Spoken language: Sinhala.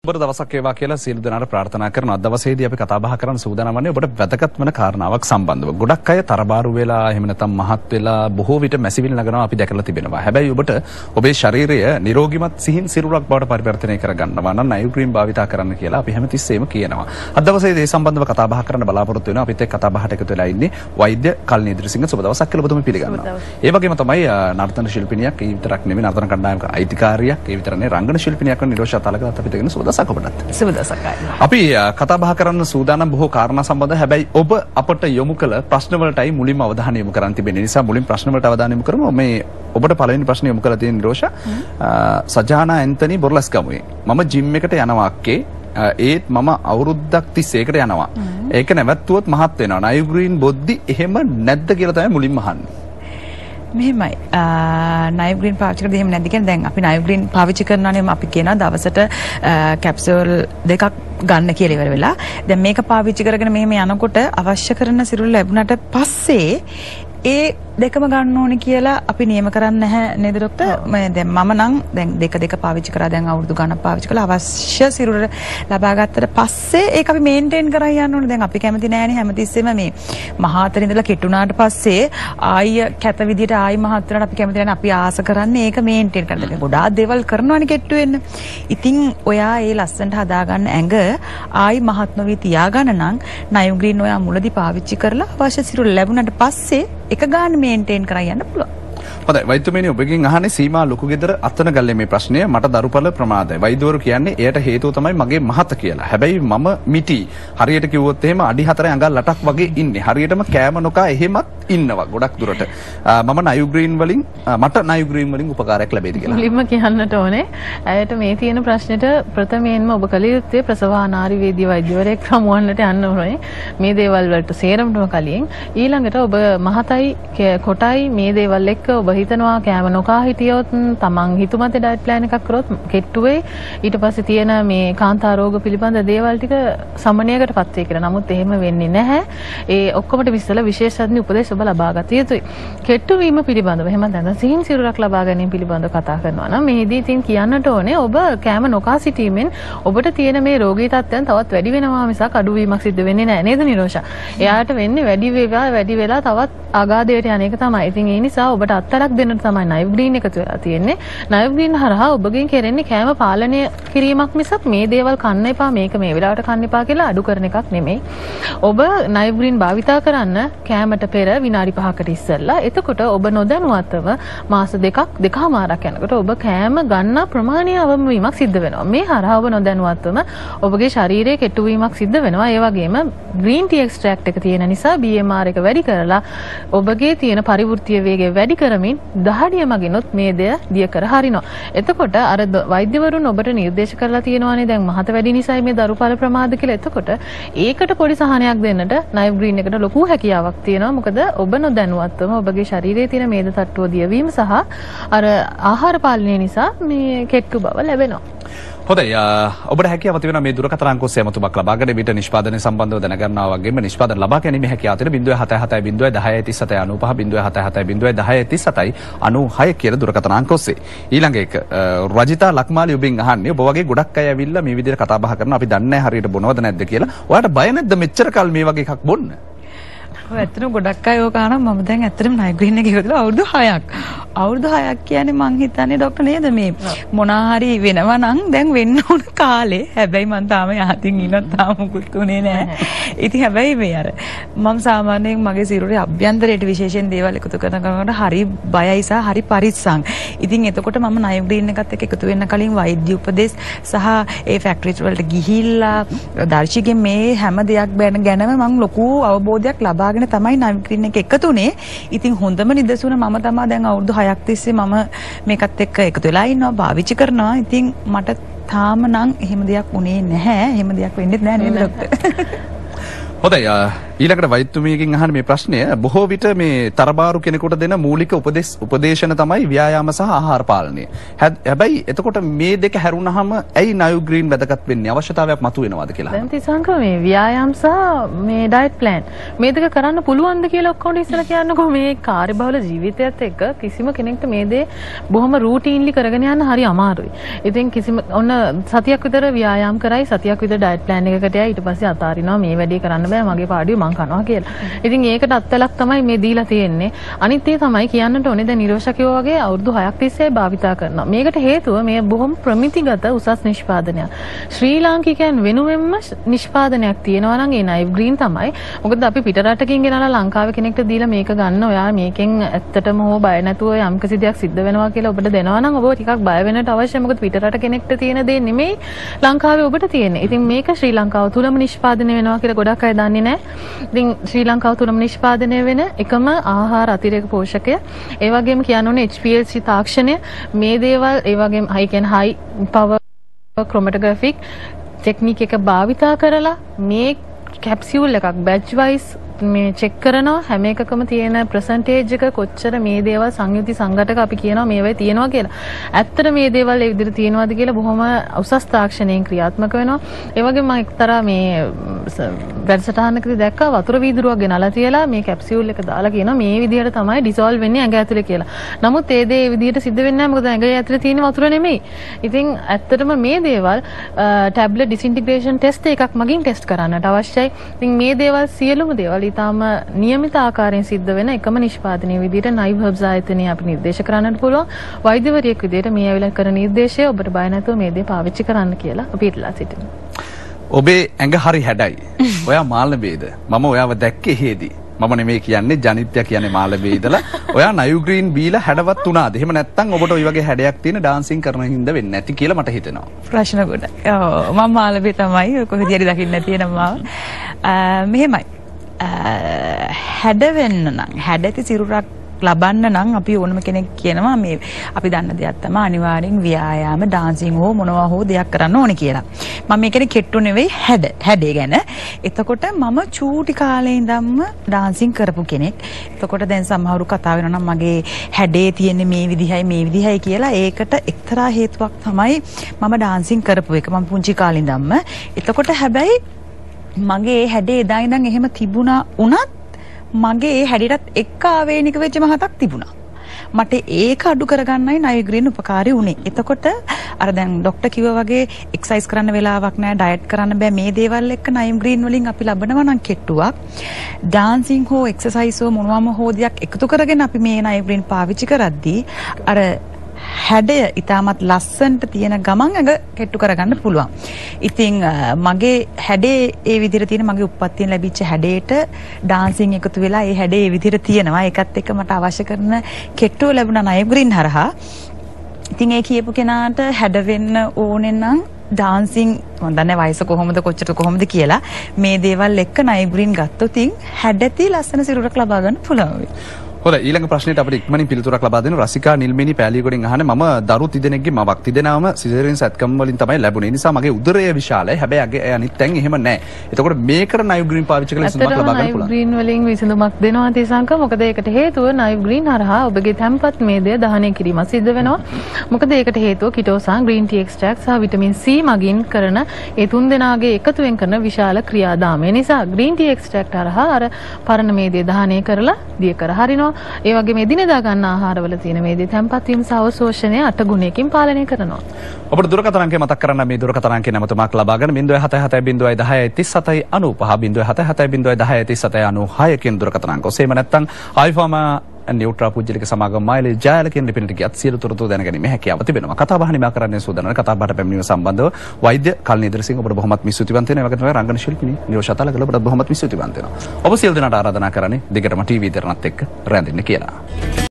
ඔබට දවසක් වේවා කියලා සියලු දෙනාට ප්‍රාර්ථනා කරන අද දවසේදී අපි කතා බහ කරන්න සූදානම් වන්නේ ඔබට වැදගත් වෙන කාරණාවක් සම්බන්ධව. ගොඩක් අය තරබාරු වෙලා එහෙම නැත්නම් මහත් වෙලා බොහෝ විට මැසිවිලි නගනවා අපි දැකලා තිබෙනවා. හැබැයි ඔබට ඔබේ ශරීරය නිරෝගිමත් සිහින් සිරුරක් බවට පරිවර්තනය කරගන්නවා නම් නයිල් ක්‍රීම් භාවිතා කරන්න කියලා අපි හැමතිස්සෙම කියනවා. අද දවසේදී මේ සම්බන්ධව කතා බහ කරන්න බලාපොරොත්තු වෙනවා. අපිත් එක්ක කතා බහට එකතු වෙලා ඉන්නේ වෛද්‍ය කල්නී ඉදිරිසිංහ. සුබ දවසක් කියලා ඔබතුමී පිළිගන්නවා. ඒ වගේම තමයි නර්තන ශිල්පිනියක්, ඒ විතරක් නෙමෙයි නර්තන කණ්ඩායමක අයිතිකාරියක්, ඒ විතර නෙවෙයි රංගන ශිල්පිනියක් වන නිරෝෂා තලගත් අපිට කියන සුබ දවසක් ඔබටත්. අපි කතා බහ කරන්න සූදානම් බොහෝ කාරණා සම්බන්ධව. හැබැයි ඔබ අපට යොමු කළ ප්‍රශ්න වලටයි මුලින්ම අවධානය යොමු කරන්න තිබෙන නිසා මුලින් ප්‍රශ්න වලට අවධානය යොමු කරමු. මේ ඔබට පළවෙනි ප්‍රශ්නේ යොමු කරලා තියෙන නිරෝෂා සජානා ඇන්තනි බොරලස්ගමුවේ මම ජිම් එකට යනවා අක්කේ ඒත් මම අවුරුද්දක් 31කට යනවා. ඒක නැවැත්තුවොත් මහත් වෙනවා. නයිල් ග්‍රීන් බොද්දි එහෙම නැද්ද කියලා තමයි මුලින්ම අහන්නේ. මෙහෙමයි නයිල් ග්‍රීන් පාවිච්චි කරද්දී එහෙම නැද්ද කියන්නේ දැන් අපි නයිල් ග්‍රීන් පාවිච්චි කරනවානේ අපි කියනවා දවසට කැප්සූල් දෙකක් ගන්න කියලා ඉවර වෙලා දැන් මේක පාවිච්චි කරගෙන මෙහෙම යනකොට අවශ්‍ය කරන සිරුර ලැබුණාට පස්සේ ඒ දෙකම ගන්න ඕනේ කියලා අපි නියම කරන්නේ නැහැ නේද ડોක්ටර්? දැන් මම නම් දැන් දෙක පාවිච්චි කරා දැන් අවුරුදු ගණන් පාවිච්චි කළා අවශ්‍ය සිරුර ලබා ගත්තට පස්සේ ඒක අපි මේන්ටේන් කරන් යන්න ඕනේ. දැන් අපි කැමති නෑනේ හැමතිස්සෙම මේ මහාතර ඉඳලා කෙටුණාට පස්සේ ආය කැත විදියට ආයි මහත් වෙනට අපි කැමති නෑනේ. අපි ආස කරන්නේ ඒක මේන්ටේන් කරන්න. දැන් ගොඩාක් දේවල් කරනවානේ කෙට්ටු වෙන්න. ඉතින් ඔයා ඒ ලස්සනට හදාගන්න ඇඟ ආයි මහත් නොවි තියාගන්න නම් නයිල් ග්‍රීන් ඔයා මුලදී පාවිච්චි කරලා අවශ්‍ය සිරුර ලැබුණාට පස්සේ එක ගන්න මේන්ටේන් කරන් යන්න පුළුවන්. හොඳයි වෛද්‍යමේනි ඔබගෙන් අහන්නේ සීමා ලොකු ගෙදර අතන ගල්ලේ මේ ප්‍රශ්නය මට දරුපල ප්‍රමාදයි. වෛද්‍යවරු කියන්නේ එයට හේතුව තමයි මගේ මහත කියලා. හැබැයි මම මිටි හරියට කිව්වොත් එහෙම අඩි 4 අඟල් 8ක් වගේ ඉන්නේ. හරියටම කෑම නොකා එහෙමත් ඉන්නවා ගොඩක් දුරට. මම නයිල් ග්‍රීන් වලින් මට නයිල් ග්‍රීන් වලින් උපකාරයක් ලැබෙයිද කියලා. මුලින්ම කියන්නට ඕනේ ඇයට මේ තියෙන ප්‍රශ්නෙට ප්‍රථමයෙන්ම ඔබ කළ යුත්තේ ප්‍රසවානාරි වේදී වෛද්‍යවරයෙක් හමුවන්නට යන්න ඕනේ. මේ දේවල් වලට සේරමටම කලින් ඊළඟට ඔබ මහතයි කොටයි මේ දේවල් එක්ක ඔබ හිතනවා කෑම නොකා හිටියොත් තමන් හිතුමතේ ඩයට් ප්ලෑන් එකක් කරොත් කෙට්ටුවේ ඊට පස්සේ තියෙන මේ කාන්තා රෝග පිළිබඳ දේවල් ටික සමනයකටපත් වෙයි කියලා. නමුත් එහෙම වෙන්නේ නැහැ. ඒ ඔක්කොමට විශ්සල විශේෂඥ උපදෙස් ඔබ ලබා ගත යුතුයි. කෙට්ටු වීම පිළිබඳව එහෙම නැත්නම් සිහින් සිරුරක් ලබා ගැනීම පිළිබඳව කතා කරනවා නම් මේදී ඉතින් කියන්නට ඕනේ ඔබ කෑම නොකා සිටීමෙන් ඔබට තියෙන මේ රෝගී තත්ත්වයන් තවත් වැඩි වෙනවා මිසක් අඩු වීමක් සිද්ධ වෙන්නේ නැහැ නේද නිරෝෂා? එයාට වෙන්නේ වැඩි වෙලා තවත් අගාධයට යන එක තමයි. ඉතින් ඒ නිසා ඔබට අත්තරක් දෙන්න තමයි නයිල් ග්‍රීන් එකතු වෙලා තියෙන්නේ. නයිල් ග්‍රීන් හරහා ඔබගෙන් කෙරෙන්නේ කෑම පාලනය කිරීමක් මිසක් මේ දේවල් කන්න එපා මේක මේ වෙලාවට කන්න එපා කියලා අඩු කරන එකක් නෙමෙයි. ඔබ නයිල් ග්‍රීන් භාවිතා කරන්න කෑමට පෙර විනාඩි 5කට ඉස්සෙල්ලා. එතකොට ඔබ නොදැනුවත්ව මාස දෙකමාරක් යනකොට ඔබ කෑම ගන්න ප්‍රමාණය අවම වීමක් සිද්ධ වෙනවා. මේ හරහා ඔබ නොදැනුවත්වම ඔබගේ ශරීරයේ කෙටු වීමක් සිද්ධ වෙනවා. ඒ වගේම ග්‍රීන් ටී එක්ස්ට්‍රැක්ට් එක තියෙන නිසා BMR එක වැඩි කරලා ඔබගේ තියෙන පරිවෘත්තීය වේගය වැඩි කරමින් දහඩිය මගිනුත් මේ දෙය දිය කර හරිනවා. එතකොට අර වෛද්‍යවරුන් ඔබට නිර්දේශ කරලා තියෙනවානේ දැන් මහත වැඩි නිසායි මේ දරුපල ප්‍රමාද කියලා. එතකොට ඒකට පොඩි සහනයක් දෙන්නට නයිල් ග්‍රීන් එකට ලොකු හැකියාවක් තියෙනවා. මොකද ඔබ නොදැනුවත්වම ඔබගේ ශරීරයේ තියෙන මේද තට්ටුව දියවීම සහ අර ආහාර පාලනය නිසා මේ කෙට්ටු බව ලැබෙනවා. හොඳයි ඔබට හැකියාව තියෙනවා මේ දුරකථන අංක ඔස්සේ යමතුමක් ලබා ගන්න විට නිෂ්පාදනය සම්බන්ධව දැනගන්නවා වගේම නිෂ්පාදන ලබා ගැනීමේ හැකියාව තියෙන 077 01037 කියන දුරකථන අංක ඔස්සේ. ඊළඟ එක රජිතා ලක්මාලි ඔබෙන් අහන්නේ ඔබ වගේ ගොඩක් අය ඇවිල්ලා මේ විදිහට කතා බහ කරනවා අපි දන්නේ නැහැ හරියට බොනවද නැද්ද කියලා. ඔයාලට බය නැද්ද මෙච්චර කල් මේ වගේ එකක් බොන්න? ඔය ඇත්තටම ගොඩක් අය ඕක අහනවා මම දැන් ඇත්තටම නයිල් ග්‍රීන් එක ඉවරලා අවුරුදු 6ක්. අවුරුදු 6ක් කියන්නේ මං හිතන්නේ ડોක්ටර් නේද මේ මොනා හරි වෙනවා නම් දැන් වෙන්න ඕන කාලේ. හැබැයි මං තාම යහතින් ඉන්න තාම මුකුත් උනේ නැහැ. ඉතින් හැබැයි මේ අර මම සාමාන්‍යයෙන් මගේ සිරුරේ අභ්‍යන්තරයට විශේෂයෙන් දේවල් එකතු කරනකොට හරි බයයි සහ හරි පරිස්සම්. ඉතින් එතකොට මම නයිල් ග්‍රීන් එකත් එක්ක එකතු වෙන්න කලින් වෛද්‍ය උපදෙස් සහ ඒ ෆැක්ටරිස් වලට ගිහිල්ලා දර්ශිකෙන් මේ හැම දෙයක් ගැනම මම ලොකු අවබෝධයක් ලබා තමයි නයිල් ග්‍රීන් එක එකතුනේ. ඉතින් හොඳම නිදසුන මම තමයි දැන් අවුරුදු 6ක් තිස්සේ මම මේකත් එක්ක එකතු වෙලා ඉන්නවා පාවිච්චි කරනවා. ඉතින් මට තාම නම් එහෙම දෙයක් උනේ නැහැ. එහෙම දෙයක් වෙන්නේ නැහැ නේද ડોක්ටර්? හොඳයි ඊළඟට වෛද්‍යතුමියකින් අහන මේ ප්‍රශ්නය බොහෝ විට මේ තරබාරු කෙනෙකුට දෙන මූලික උපදේශන තමයි ව්‍යායාම සහ ආහාර පාලනය. හැබැයි එතකොට මේ දෙක හැරුණාම ඇයි නයුග්‍රීන් වැදගත් වෙන්නේ? අවශ්‍යතාවයක් මතුවෙනවද කියලා. දැන් තිසංක මේ ව්‍යායාම සහ මේ ඩයට් ප්ලෑන් මේ දෙක කරන්න පුළුවන්ද කියලා ඔක්කොම ඉස්සර කියන්නකෝ. මේ කාර්යබහුල ජීවිතයත් එක්ක කිසිම කෙනෙක්ට මේ දේ බොහොම රූටීන්ලි කරගෙන යන්න හරි අමාරුයි. ඉතින් ඔන්න සතියක් විතර ව්‍යායාම කරයි, සතියක් විතර ඩයට් ප්ලෑන් එකකට යයි, ඊට පස්සේ අතාරිනවා මේ වැඩේ කරන්න බෑ මගේ පාඩුවේ මං කනවා කියලා. ඉතින් ඒකට අත්වලක් තමයි මේ දීලා තියෙන්නේ. අනිත් ඒ තමයි කියන්නට ඕනේ දැන් නිරෝෂකයෝ වගේ අවුරුදු 6ක් තිස්සේ භාවිතා කරනවා. මේකට හේතුව මේ බොහොම ප්‍රමිතිගත උසස් නිෂ්පාදනයක්. ශ්‍රී ලාංකිකයන් වෙනුවෙන්ම නිෂ්පාදනයක් තියෙනවා නම් ඒ නයිව් ග්‍රීන් තමයි. මොකද අපි පිට රටකින් ගෙනලා ලංකාවේ කෙනෙක්ට දීලා මේක ගන්න ඔයා මේකෙන් ඇත්තටම හෝ බය නැතුව යම්කිසි දෙයක් සිද්ධ වෙනවා කියලා ඔබට දෙනවා නම් ඔබ ටිකක් බය වෙන්නට අවශ්‍යයි. මොකද පිට රට කෙනෙක්ට තියෙන දේ නෙමෙයි ලංකාවේ ඔබට තියෙන්නේ. ඉතින් මේක ශ්‍රී ලංකාව තුලම නිෂ්පාදනය වෙනවා කියලා ගොඩක් අය දන්නේ නැහැ. ඉතින් ශ්‍රී ලංකාව තුලම නිෂ්පාදනය වෙන එකම ආහාර අතිරේක පෝෂකය. ඒ වගේම කියන්න ඕනේ HPLC තාක්ෂණය මේ දේවල් ඒ වගේම high power chromatographic ටෙක්නික් එක භාවිතා කරලා මේ කැප්සියුල් එකක් බැච් වයිස් මේ චෙක් කරනවා. හැම එකකම තියෙන ප්‍රසන්ටේජ් එක කොච්චර මේ දේවල් සංයුති සංඝටක අපි කියනවා මේවයි තියෙනවා කියලා. ඇත්තට මේ දේවල් ඒ විදිහට තියෙනවද කියලා බොහොම උසස් තාක්ෂණයෙන් ක්‍රියාත්මක වෙනවා. ඒ වගේම මම එක්තරා මේ වැඩසටහනකදී දැක්කා වතුර වීදුරුවක් ගෙනලා තියලා මේ කැප්සියුල් එක දාලා කියනවා මේ විදිහට තමයි ඩිසෝල්ව් වෙන්නේ ඇඟ ඇතුලේ කියලා. නමුත් ඒ දේ ඒ විදිහට සිද්ධ වෙන්නේ නැහැ. මොකද ඇඟ ඇතුලේ තියෙන වතුර නෙමෙයි. ඉතින් ඇත්තටම මේ දේවල් ටැබ්ලට් ඩිසින්ටිග්‍රේෂන් ටෙස්ට් එකක් මගින් ටෙස්ට් කරන්නට අවශ්‍යයි. ඉතින් මේ දේවල් සියලුම දේවල් ඊටාම නියමිත ආකාරයෙන් සිද්ධ වෙන එකම නිෂ්පාදනයේ විදිහට නයිව් හර්බ්ස් ආයතනය අපි නිර්දේශ කරන්නට පුළුවන්. වෛද්‍යවරියෙක් විදිහට මේ ඇවිල්ලා කරන නිර්දේශය ඔබට බය නැතුව මේ දේ පාවිච්චි කරන්න කියලා අපි ඉල්ලා සිටිනවා. ඔබේ ඇඟ හරි හැඩයි. ඔයා මාළඹේද? මම ඔයාව දැක්කේ හේදී. මම නෙමෙයි කියන්නේ ජනිත්‍ය කියන්නේ මාළඹේ ඉඳලා. ඔයා නයුග්‍රීන් බීලා හැඩවත් වුණාද? එහෙම නැත්නම් ඔබට ওই වගේ හැඩයක් තියෙන ඩාන්සින් කරන හින්දා වෙන්නේ නැති කියලා මට හිතෙනවා. ප්‍රශ්න ගොඩක්. ඔව් මම මාළඹේ තමයි කොහෙද හරි දකින්න තියෙනවා. මෙහෙමයි. හැඩ වෙන්න නම් හැඩති සිරුරක් ලබන්න නම් අපි ඕනම කෙනෙක් කියනවා මේ අපි දන්න දෙයක් තමයි අනිවාර්යෙන් ව්‍යායාම ඩාන්සින් හෝ මොනවා හෝ දෙයක් කරන්න ඕනේ කියලා. මම මේකනේ කෙට්ටු නෙවෙයි හැඩේ ගැන. එතකොට මම චූටි කාලේ ඉඳන්ම ඩාන්සින් කරපු කෙනෙක්. එතකොට දැන් සමහරු කතා වෙනවා නම් මගේ හැඩේ තියෙන්නේ මේ විදිහයි කියලා. ඒකට එක්තරා හේතුවක් තමයි මම ඩාන්සින් කරපු එක. මම පුංචි කාලේ ඉඳන්ම. එතකොට හැබැයි මගේ හැඩේ එදා ඉඳන් එහෙම තිබුණා වුණත් මගේ ඒ හැඩයටත් එක්ක ආවේනික වෙච්ච මහතක් තිබුණා. මට ඒක අඩු කරගන්නයි නයුග්‍රීන් උපකාරී වුණේ. එතකොට අර දැන් ડોක්ටර් කිව්වා වගේ එක්සර්සයිස් කරන්න වෙලාවක් නැහැ, ඩයට් කරන්න බෑ. මේ දේවල් එක්ක නයුග්‍රීන් වලින් අපි ලබනවා නම් කෙට්ටුවක්. ඩාන්සින් හෝ එක්සර්සයිස් හෝ මොනවාම හෝ දෙයක් එකතු කරගෙන අපි මේ නයුග්‍රීන් පාවිච්චි කරද්දී අර හැඩය ඉතාමත් ලස්සනට තියෙන ගමන් ඇඟ කෙට්ටු කරගන්න පුළුවන්. ඉතින් මගේ හැඩේ ඒ විදිහට තියෙන මගේ උප්පත්තියෙන් ලැබිච්ච හැඩේට ඩාන්සින් එකතු වෙලා ඒ හැඩේ ඒ විදිහට තියෙනවා. ඒකත් එක්ක මට අවශ්‍ය කරන කෙට්ටුව ලැබුණා නයුග්‍රීන් හරහා. ඉතින් ඒ කියපු කෙනාට හැඩ වෙන්න ඕනේ නම් ඩාන්සින් මම දන්නේ වයස කොහොමද කියලා මේ දේවල් එක්ක නයුග්‍රීන් ගත්තොත් හැඩති ලස්සන සිරුරක් ලබා ගන්න පුළුවන්. හොඳයි ඊළඟ ප්‍රශ්නෙට අපිට ඉක්මනින් පිළිතුරක් ලබා දෙන්න රසිකා නිල්මිනි පෑලියගොඩින් අහන්නේ මම දරු තිදෙනෙක්ගේ මවක් තිදෙනාම සිසේරියන් සත්කම් වලින් තමයි ලැබුණේ. ඒ නිසා මගේ උදරය විශාලයි. හැබැයි අගේ අනිත් තැන් එහෙම නැහැ. එතකොට මේකට නයුග්‍රීන් පාවිච්චි කරලා විසඳුමක් ලබා ගන්න පුළුවන්. නයුග්‍රීන් වලින් විසඳුමක් දෙනවා තිසංක. මොකද ඒකට හේතුව නයුග්‍රීන් හරහා ඔබගේ තැම්පත් මේදය දහනය කිරීම සිද්ධ වෙනවා. මොකද ඒකට හේතුව කිටෝසාන් ග්‍රීන් ටී එක්ස්ට්‍රැක්ට් සහ විටමින් C මගින් කරන ඒ තුන් දෙනාගේ එකතුවෙන් කරන විශාල ක්‍රියාදාමය නිසා ග්‍රීන් ටී එක්ස්ට්‍රැක්ට් හරහා අර පරණ මේදය දහනය කරලා දිය කර හරිනවා. ඒ වගේම එදිනෙදා ගන්න ආහාරවල තියෙන මේ දේ තැම්පත් වීම සහ අවශෝෂණය 8 ගුණයකින් පාලනය කරනවා. අපිට දුරකථන අංකය මතක් කරන්න මේ දුරකථන අංකේ නැමතුමක් ලබා ගන්න 077 කියන දුරකථන අංක ඔසේම නැත්නම් iPhone නියුට්‍රා පුජ්‍යලික සමාගම මයිලේ ජයල කියන ලිපිනට ගියත් සියලු තොරතුරු දැනගැනීමේ හැකියාව තිබෙනවා. කතා බහ නිමා කරන්න සූදානම් කතා බහට පැමිණීම සම්බන්ධව වෛද්‍ය කල්නීදර සිංහ ඔබට බොහොමත් ස්තුතිවන්ත වෙනවා. ඒ වගේම රංගන ශිල්පිනී නිරෝෂාතලගල ඔබට බොහොමත් ස්තුතිවන්ත වෙනවා. ඔබ සියලු දෙනාට ආරාධනා කරන්නේ දිගටම ටීවී දරණත් එක්ක රැඳෙන්න කියලා.